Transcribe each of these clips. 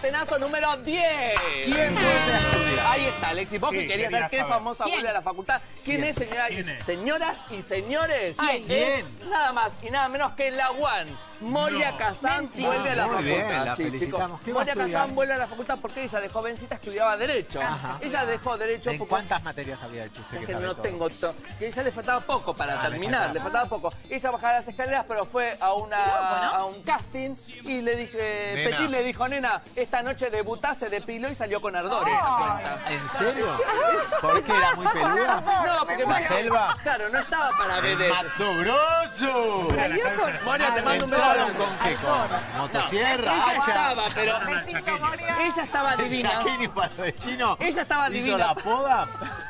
sartenazo número 10. ¿Quién vuelve a estudiar? Ahí está, Alexis. Vos Sí, que querías quería saber qué saber. famosa vuelve a la facultad. ¿Quién es, señoras señoras y señores? ¿Quién? Nada más y nada menos que la UAN. Moria Kazan vuelve a la Muy bien, facultad. la Sí, felicitamos. chicos. ¿Qué va a Moria estudiar? Kazan vuelve a la facultad porque ella de jovencita estudiaba Derecho. Ajá. Ella dejó Derecho ¿En porque... cuántas materias había hecho usted Es que que sabe no todo? tengo que ella le faltaba poco para terminar, le le faltaba poco. Ella bajaba las escaleras, pero fue a un casting y le dije, Nena. Petit le dijo, nena, esta noche debutá, se depiló y salió con ardor esa cuenta. ¿En serio? ¿Por qué era muy peluda? No, porque ¿La selva? Claro, no estaba para ver eso. ¡Mato Grosso! Moria, te mando un beso. ¿Entraron con qué? ¿Con motosierra? Ella ¿Hacha? estaba, pero ella estaba ¿El divina. chaqueño para de chino? Ella estaba ¿Hizo divina. la poda?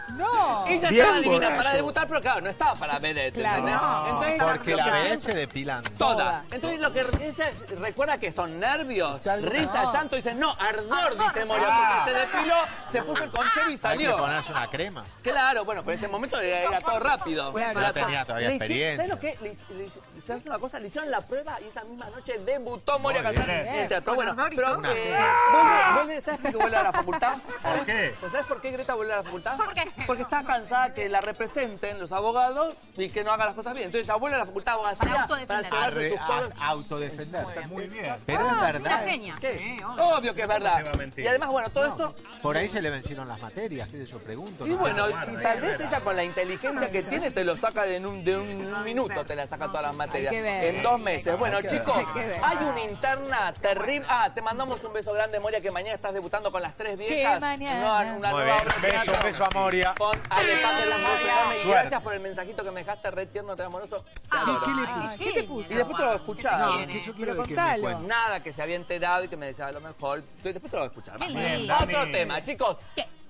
No. Ella Bien estaba divina borracho. para debutar, pero claro, no estaba para vedette, Claro. ¿entendés? No. Entonces, Porque lo la que vedette siempre- se depilan Toda. Entonces lo que ella recuerda que son nervios, risa, llanto, dice, no, ardor, dice Moria, porque se depiló, se puso el conchero y Hay que salió. ponerse una crema. Claro, bueno, pero en ese momento era todo rápido. Claro. No tenía todavía Le hice- experiencia. ¿Sabes lo que? ¿Sabes una cosa? Le hicieron la prueba y esa misma noche debutó Moria Kazan en el teatro. Bueno, pero Una ¿sabes por qué vuelve a la facultad? ¿Por qué? ¿Pues ¿Sabes por qué Greta vuelve a la facultad? ¿Por qué? Porque está cansada que la representen los abogados y que no haga las cosas bien. Entonces ella vuelve a la facultad de abogacía para llevarse sus cosas. Autodefenderse. Muy bien. Pero es Una verdad. genia. ¿Qué? Obvio que es verdad. se va a mentir? Y además, bueno, todo esto... Por ahí se le vencieron las materias, qué sé yo, pregunto. Y ¿no? bueno, guarda, y es tal vez verdad. ella con la inteligencia que tiene te lo saca de un minuto, te la saca todas las materias. Hay que ver. En 2 meses. Bueno, chicos, Hay que ver. hay una interna terrible. Ah, te mandamos un beso grande, Moria, que mañana estás debutando con Las Tres Viejas. Que mañana. Una Muy nueva bien. obra de Beso, teatro beso a Moria. con Ale Pape, las dos enormes. Y Suerte. gracias por el mensajito que me dejaste re tierno, tan amoroso. Te Ah, adoro. ¿Qué le Ay, puso? ¿qué te puso? Y después te lo voy a escuchar. No, que yo quiero Pero que me contalo. cuente. Nada, que se había enterado y que me decía a lo mejor. Después te lo voy a escuchar. Qué Vamos. lindo. Otro tema, chicos. ¿Qué?